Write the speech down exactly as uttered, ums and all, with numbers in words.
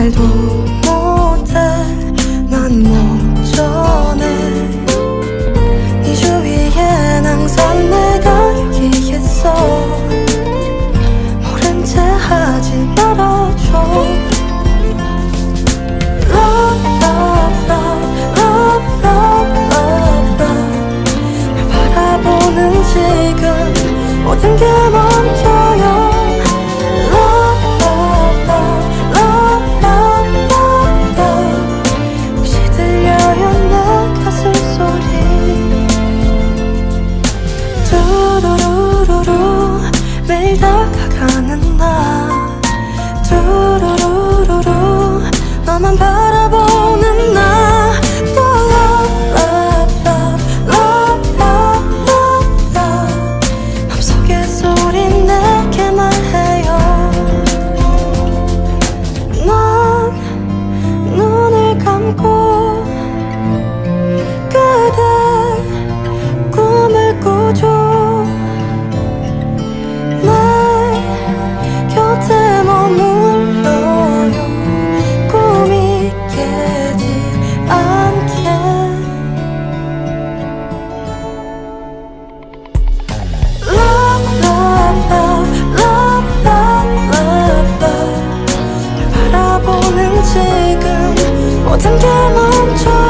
말도 못해 난 못 전해 네 주위엔 항상 내가 여기 있어 모른 채 하지 말아줘 Love, love, love, love, love, love, love 날 바라보는 지금 모든 게 멈춰요 매일 다가가는 나 두루루루루 너만 바라보는 나 또 love, love, love, love, love, love 맘속의 소리 내게 말해요 난 눈을 감고 그대 꿈을 꾸죠 지금 모든 게 멈춰